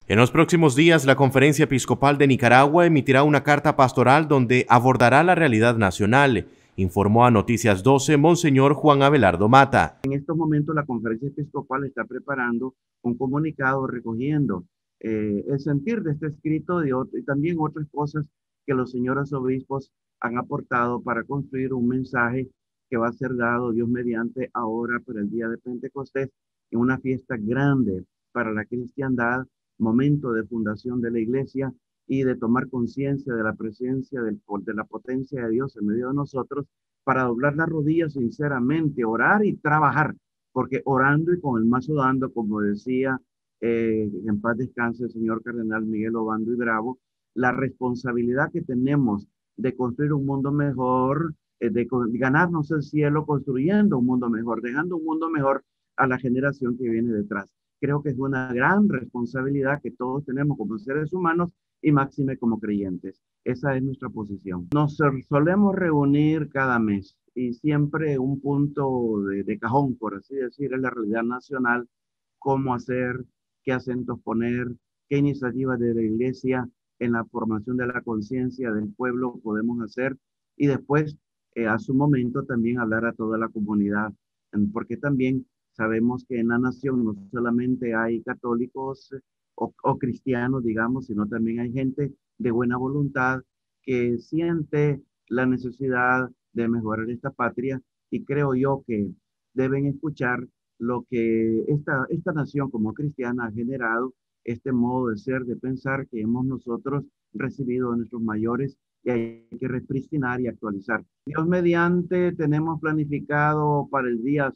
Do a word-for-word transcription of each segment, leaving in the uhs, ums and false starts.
En los próximos días, la Conferencia Episcopal de Nicaragua emitirá una carta pastoral donde abordará la realidad nacional, informó a Noticias doce Monseñor Juan Abelardo Mata. En estos momentos la Conferencia Episcopal está preparando un comunicado recogiendo eh, el sentir de este escrito y, y también otras cosas que los señores obispos han aportado para construir un mensaje que va a ser dado Dios mediante ahora para el día de Pentecostés, en una fiesta grande para la cristiandad, momento de fundación de la iglesia y de tomar conciencia de la presencia del, de la potencia de Dios en medio de nosotros, para doblar las rodillas sinceramente, orar y trabajar, porque orando y con el mazo dando, como decía, eh, en paz descanse el señor cardenal Miguel Obando y Bravo, la responsabilidad que tenemos de construir un mundo mejor, eh, de, de ganarnos el cielo construyendo un mundo mejor, dejando un mundo mejor a la generación que viene detrás. Creo que es una gran responsabilidad que todos tenemos como seres humanos y máxime como creyentes. Esa es nuestra posición. Nos solemos reunir cada mes y siempre un punto de, de cajón, por así decir, es la realidad nacional, cómo hacer, qué acentos poner, qué iniciativas de la iglesia en la formación de la conciencia del pueblo podemos hacer y después eh, a su momento también hablar a toda la comunidad, porque también sabemos que en la nación no solamente hay católicos o, o cristianos, digamos, sino también hay gente de buena voluntad que siente la necesidad de mejorar esta patria y creo yo que deben escuchar lo que esta, esta nación como cristiana ha generado, este modo de ser, de pensar que hemos nosotros recibido de nuestros mayores y hay que repristinar y actualizar. Dios mediante, tenemos planificado para el día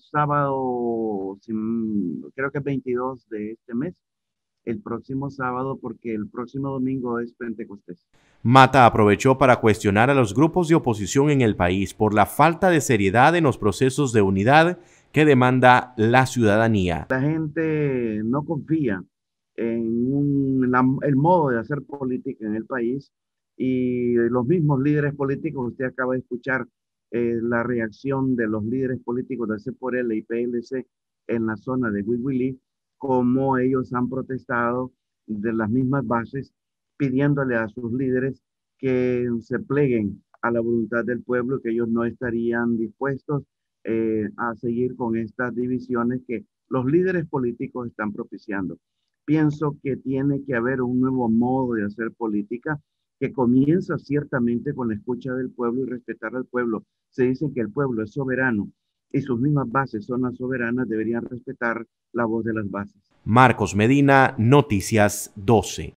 sábado, creo que veintidós de este mes, el próximo sábado, porque el próximo domingo es Pentecostés. Mata aprovechó para cuestionar a los grupos de oposición en el país por la falta de seriedad en los procesos de unidad que demanda la ciudadanía. La gente no confía en un, la, el modo de hacer política en el país y los mismos líderes políticos, usted acaba de escuchar eh, la reacción de los líderes políticos de C por L y P L C en la zona de Huihuilí, cómo ellos han protestado de las mismas bases, pidiéndole a sus líderes que se pleguen a la voluntad del pueblo, que ellos no estarían dispuestos eh, a seguir con estas divisiones que los líderes políticos están propiciando. Pienso que tiene que haber un nuevo modo de hacer política que comienza ciertamente con la escucha del pueblo y respetar al pueblo. Se dice que el pueblo es soberano y sus mismas bases son las soberanas, deberían respetar la voz de las bases. Marcos Medina, Noticias doce.